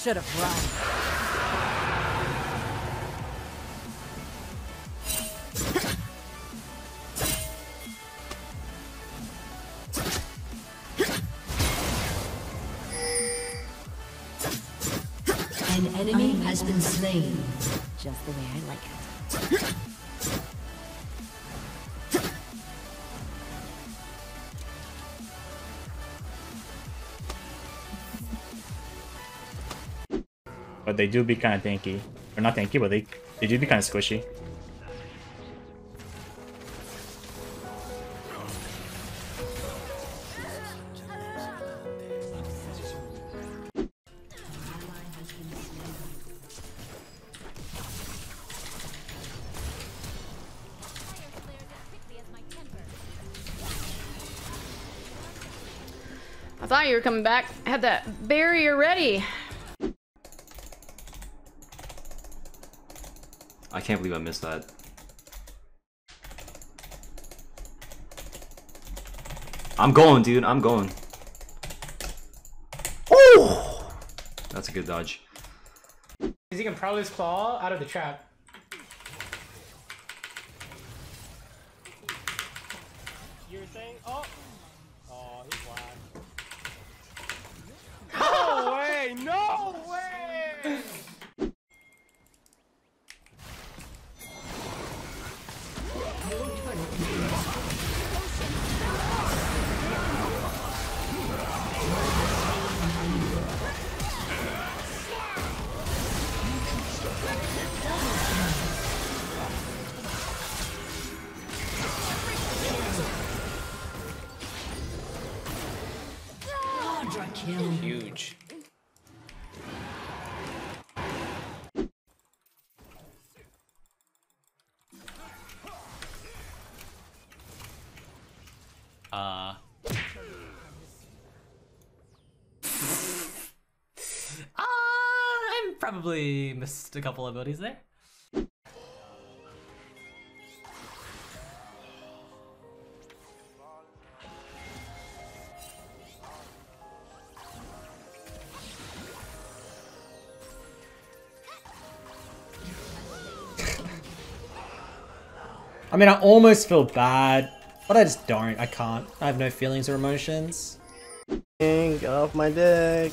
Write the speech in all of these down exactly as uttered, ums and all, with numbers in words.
should have run. An enemy has been slain. Just the way I like it. But they do be kind of tanky. Or not tanky, but they, they do be kind of squishy. I thought you were coming back. I had that barrier ready. I can't believe I missed that. I'm going, dude. I'm going. Oh! That's a good dodge. He can probably claw out of the trap. You were saying? Oh! Oh, he's blind. No way! No way! Huge. Uh. uh, I probably missed a couple abilities there. I mean, I almost feel bad, but I just don't. I can't. I have no feelings or emotions. Get off my dick.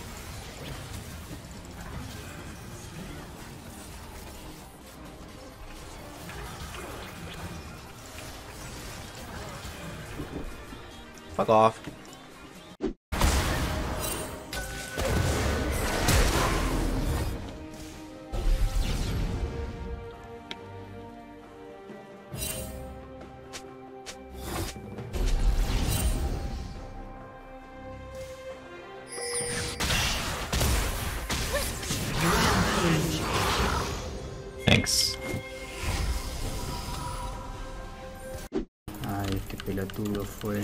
Fuck off. Thanks. Ay, qué pelotudo fue.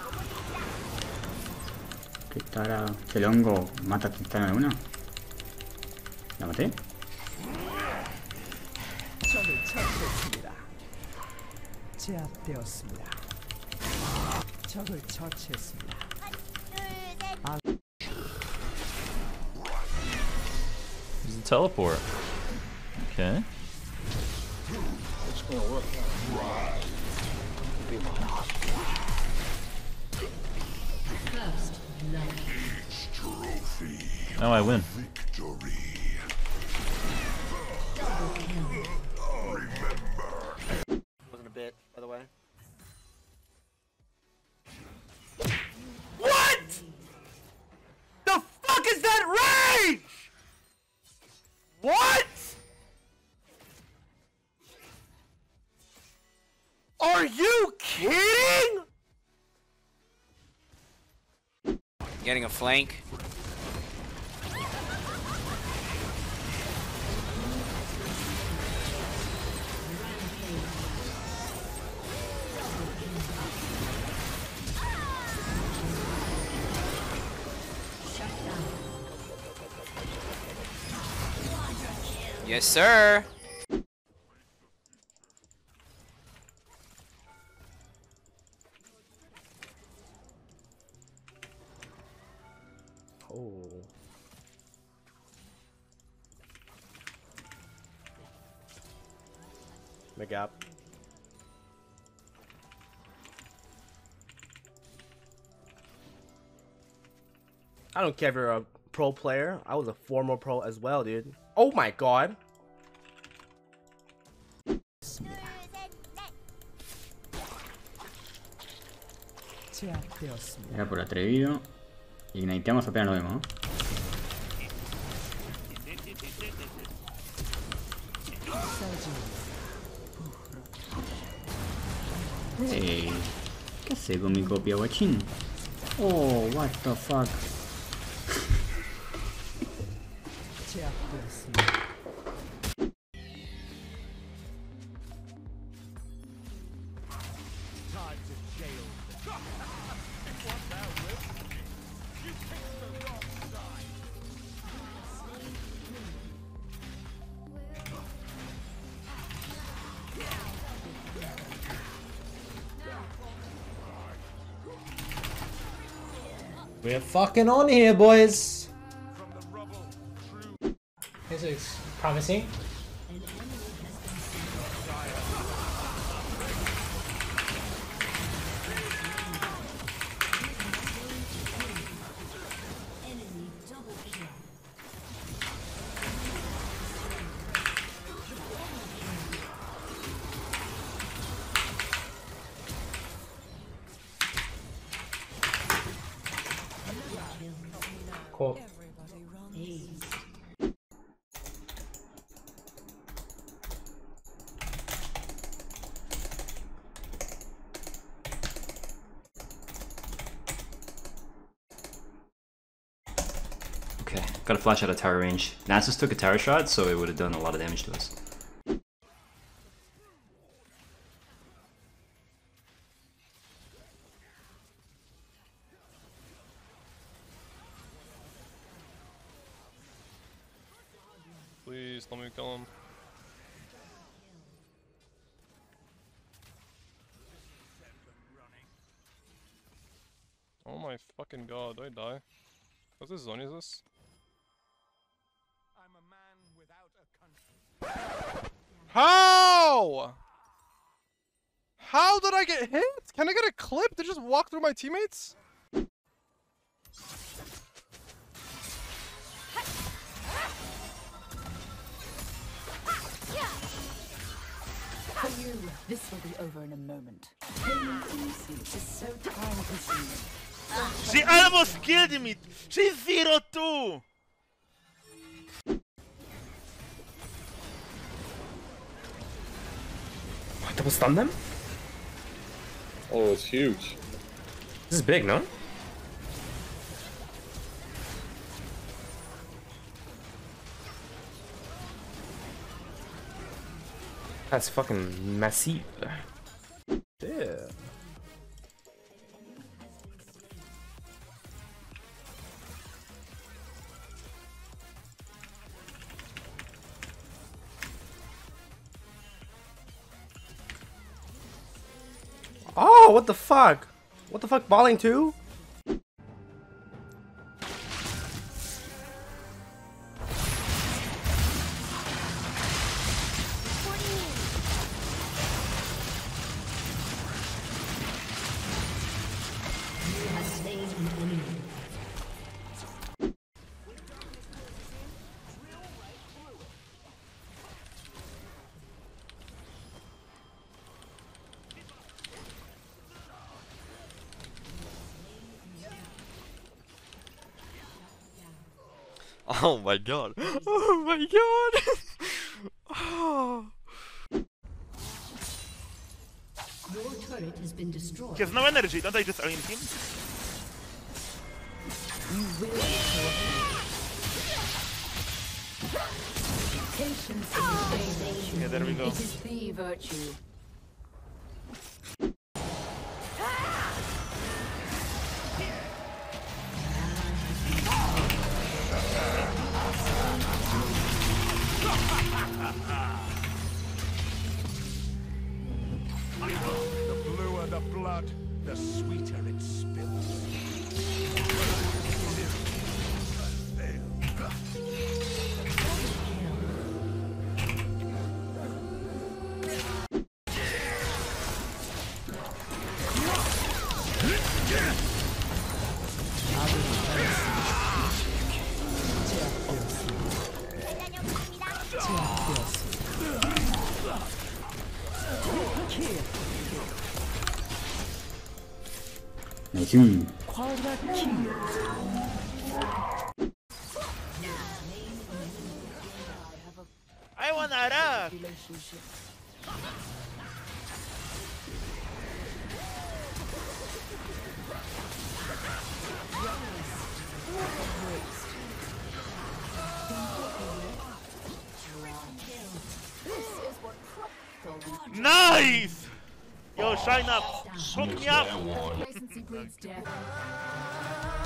¿Qué tara? ¿Que el hongo mata a Titana de una? ¿La maté? 적을 처치했습니다. 제압되었습니다. 적을 처치했습니다. 아. Use the teleport. Okay. It's gonna work out. Now I win. Wasn't a bit, by the way. What? The fuck is that rage? What? Are you kidding? Getting a flank. Yes, sir. Oh. Mid gap. I don't care if you're a pro player. I was a former pro as well, dude. Oh my god. Era por atrevido. Igniteamos apenas lo vemos, ¿no? Hey, ¿qué hace con mi copia, guachín? Oh, what the fuck. We're fucking on here, boys. This is promising. Cool. Okay, got a flash out of tower range. Nasus took a tower shot, so it would have done a lot of damage to us. Please let me kill him. Oh my fucking god, did I die? What's this zone is this? I'm a man without a country. How? How did I get hit? Can I get a clip to just walk through my teammates? For you, this will be over in a moment. This is so time consuming. She almost killed me! She's zero two! What, double stun them? Oh, it's huge. This is big, no? That's fucking massive. Yeah. Oh, what the fuck? What the fuck, balling too? Oh my god. Oh my god. Oh. Your turret has been destroyed. He has no energy, don't I just own him? You will Patience is Yeah, there we go. It is the virtue. The bluer the blood, the sweeter it spills. 나이스. Quadra kill. I want Arab. Nice! Yo, shine up. Hook me up. Complacency breeds death.